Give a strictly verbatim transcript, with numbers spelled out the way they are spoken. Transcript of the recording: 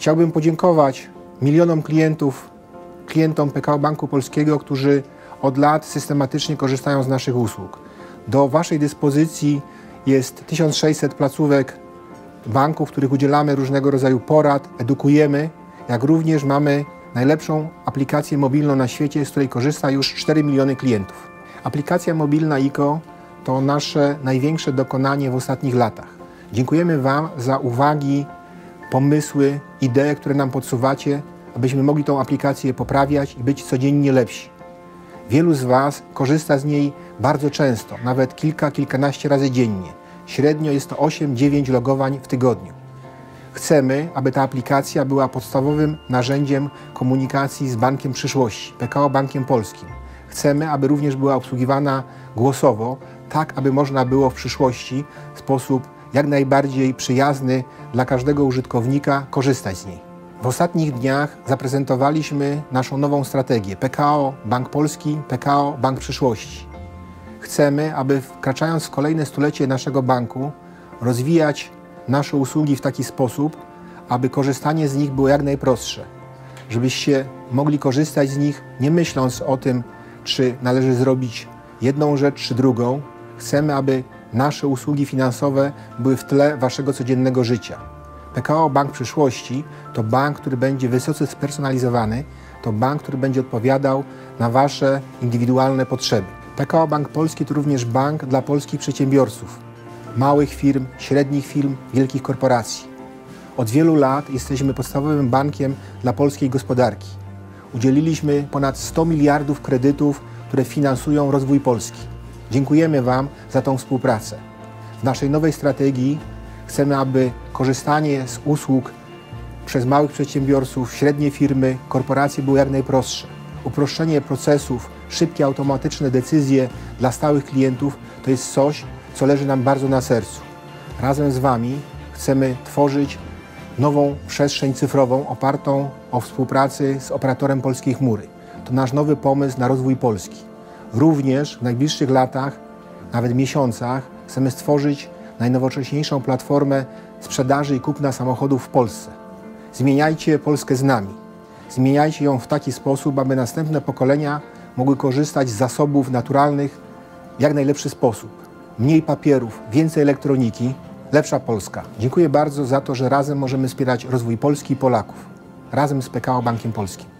Chciałbym podziękować milionom klientów, klientom P K O Banku Polskiego, którzy od lat systematycznie korzystają z naszych usług. Do Waszej dyspozycji jest tysiąc sześćset placówek banku, w których udzielamy różnego rodzaju porad, edukujemy, jak również mamy najlepszą aplikację mobilną na świecie, z której korzysta już cztery miliony klientów. Aplikacja mobilna I K O to nasze największe dokonanie w ostatnich latach. Dziękujemy Wam za uwagi, pomysły, idee, które nam podsuwacie, abyśmy mogli tą aplikację poprawiać i być codziennie lepsi. Wielu z Was korzysta z niej bardzo często, nawet kilka, kilkanaście razy dziennie. Średnio jest to osiem dziewięć logowań w tygodniu. Chcemy, aby ta aplikacja była podstawowym narzędziem komunikacji z bankiem przyszłości, P K O Bankiem Polskim. Chcemy, aby również była obsługiwana głosowo, tak aby można było w przyszłości w sposób jak najbardziej przyjazny dla każdego użytkownika korzystać z niej. W ostatnich dniach zaprezentowaliśmy naszą nową strategię P K O Bank Polski, P K O Bank Przyszłości. Chcemy, aby wkraczając w kolejne stulecie naszego banku, rozwijać nasze usługi w taki sposób, aby korzystanie z nich było jak najprostsze. Żebyście mogli korzystać z nich nie myśląc o tym, czy należy zrobić jedną rzecz czy drugą. Chcemy, aby nasze usługi finansowe były w tle Waszego codziennego życia. P K O Bank Przyszłości to bank, który będzie wysoce spersonalizowany, to bank, który będzie odpowiadał na Wasze indywidualne potrzeby. P K O Bank Polski to również bank dla polskich przedsiębiorców, małych firm, średnich firm, wielkich korporacji. Od wielu lat jesteśmy podstawowym bankiem dla polskiej gospodarki. Udzieliliśmy ponad sto miliardów kredytów, które finansują rozwój Polski. Dziękujemy Wam za tą współpracę. W naszej nowej strategii chcemy, aby korzystanie z usług przez małych przedsiębiorców, średnie firmy, korporacje było jak najprostsze. Uproszczenie procesów, szybkie, automatyczne decyzje dla stałych klientów to jest coś, co leży nam bardzo na sercu. Razem z Wami chcemy tworzyć nową przestrzeń cyfrową opartą o współpracy z operatorem Polskiej Chmury. To nasz nowy pomysł na rozwój Polski. Również w najbliższych latach, nawet miesiącach, chcemy stworzyć najnowocześniejszą platformę sprzedaży i kupna samochodów w Polsce. Zmieniajcie Polskę z nami. Zmieniajcie ją w taki sposób, aby następne pokolenia mogły korzystać z zasobów naturalnych w jak najlepszy sposób. Mniej papierów, więcej elektroniki, lepsza Polska. Dziękuję bardzo za to, że razem możemy wspierać rozwój Polski i Polaków. Razem z P K O Bankiem Polskim.